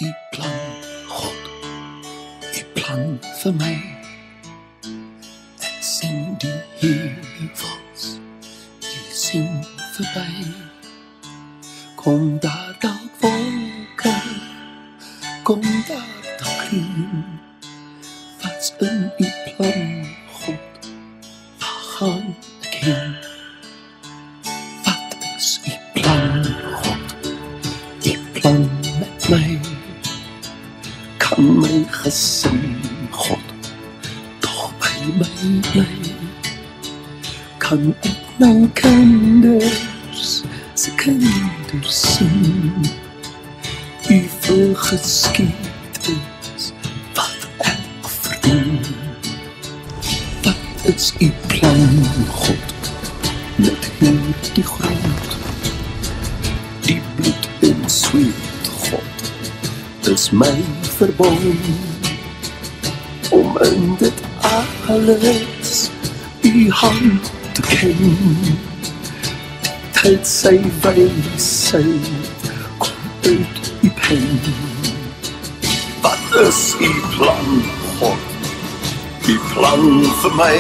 U plan, God, U plan vir my. Ek sien die heuwels, U sien verby. Kom daar dalk wolke, kom daar dalk reën. Wat's in U plan, God, waar gaan ek heen? Wat is U plan, God, U plan met my? Kan my gesin, God, toch by my bly? Kan ek my kinders, se kinders sien? U wil geskied is, wat ek verdien. Wat is U plan, God, met hierdie grond? Die bloed en sweet, God, is my verbond. Om in dit alles U hand te ken. Die tyd sy wysheid kom uit U pen. Wat is U plan, God? U plan vir my.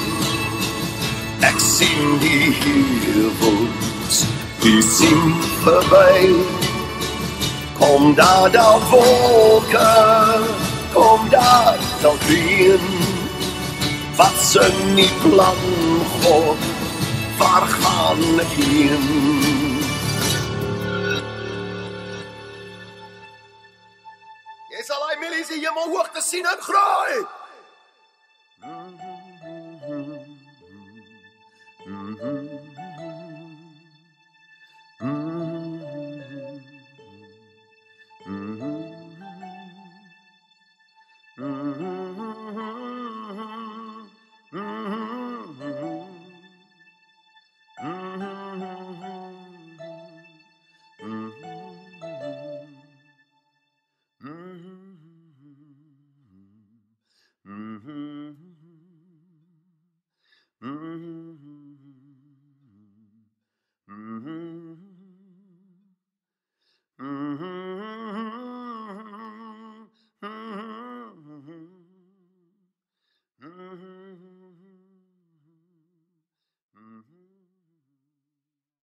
Ek sien die heuwels, U sien verby. Kom daar dalk wolke, kom daar dalk reën. Wat's in U plan, God, waar gaan ek heen? Jy sal daai milies die hemel hoog te sien en graai.